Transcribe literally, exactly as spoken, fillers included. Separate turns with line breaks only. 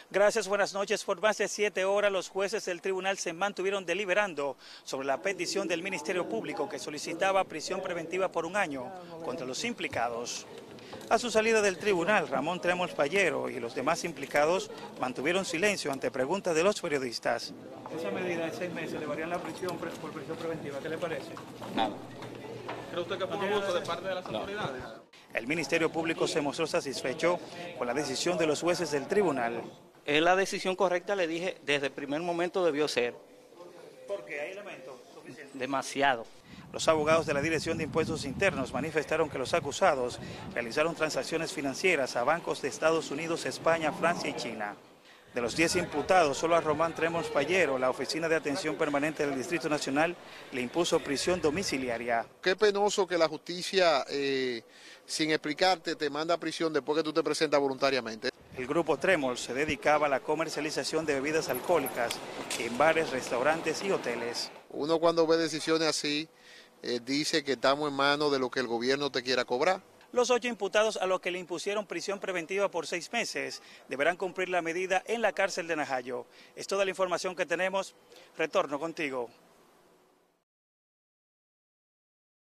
Gracias, buenas noches. Por más de siete horas los jueces del tribunal se mantuvieron deliberando sobre la petición del Ministerio Público que solicitaba prisión preventiva por un año contra los implicados. A su salida del tribunal, Ramón Tremos Pallero y los demás implicados mantuvieron silencio ante preguntas de los periodistas. Esa medida de seis meses le varían la prisión por prisión preventiva, ¿qué le parece?
Nada.
¿Cree usted que fue un abuso de parte de las autoridades?
El Ministerio Público se mostró satisfecho con la decisión de los jueces del tribunal.
Es la decisión correcta, le dije, desde el primer momento debió ser.
¿Por qué? ¿Hay elementos suficientes?
Demasiado.
Los abogados de la Dirección de Impuestos Internos manifestaron que los acusados realizaron transacciones financieras a bancos de Estados Unidos, España, Francia y China. De los diez imputados, solo a Román Tremos Pallero, la Oficina de Atención Permanente del Distrito Nacional, le impuso prisión domiciliaria.
Qué penoso que la justicia, eh, sin explicarte, te manda a prisión después que tú te presentas voluntariamente.
El grupo Tremos se dedicaba a la comercialización de bebidas alcohólicas en bares, restaurantes y hoteles.
Uno cuando ve decisiones así, eh, dice que estamos en manos de lo que el gobierno te quiera cobrar.
Los ocho imputados a los que le impusieron prisión preventiva por seis meses deberán cumplir la medida en la cárcel de Najayo. Es toda la información que tenemos. Retorno contigo.